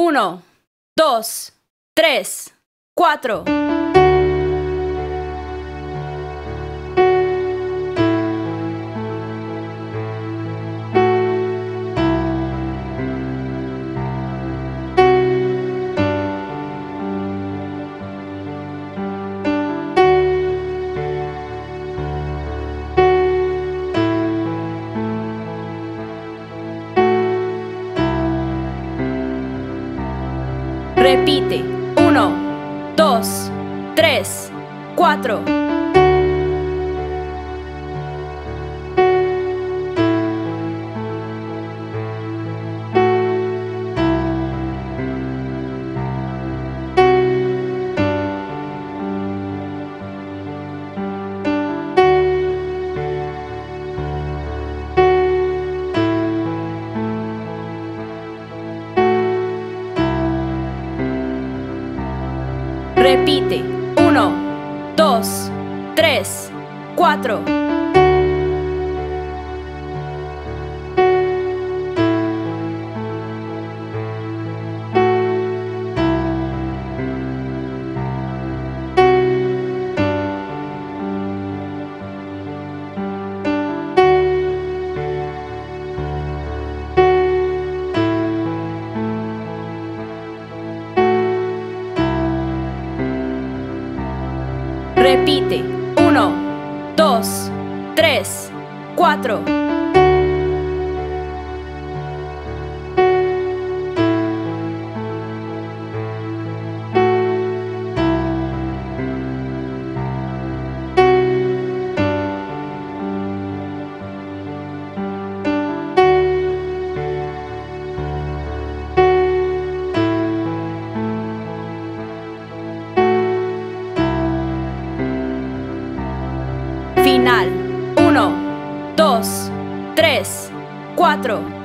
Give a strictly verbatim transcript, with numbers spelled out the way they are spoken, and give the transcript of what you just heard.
Uno, dos, tres, cuatro. Repite. Uno, dos, tres, cuatro. Repite. Uno, dos, tres, cuatro. Repite. Uno, dos, tres, cuatro. Final. Uno, dos, tres, cuatro.